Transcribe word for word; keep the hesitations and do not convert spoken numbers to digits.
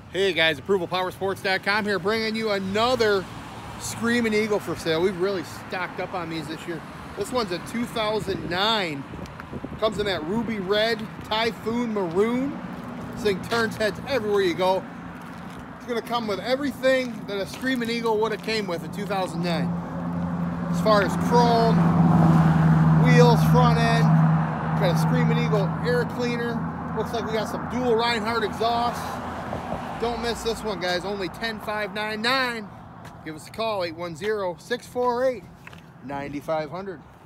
Hey guys, approval power sports dot com here, bringing you another Screaming Eagle for sale. We've really stocked up on these this year. This one's a two thousand nine. Comes in that ruby red, typhoon maroon. This thing turns heads everywhere you go. It's gonna come with everything that a Screaming Eagle would have came with in two thousand nine. As far as chrome, wheels, front end, got a Screaming Eagle air cleaner. Looks like we got some dual Reinhardt exhaust. Don't miss this one, guys. Only ten five nine nine. Give us a call, eight one zero, six four eight, nine five zero zero.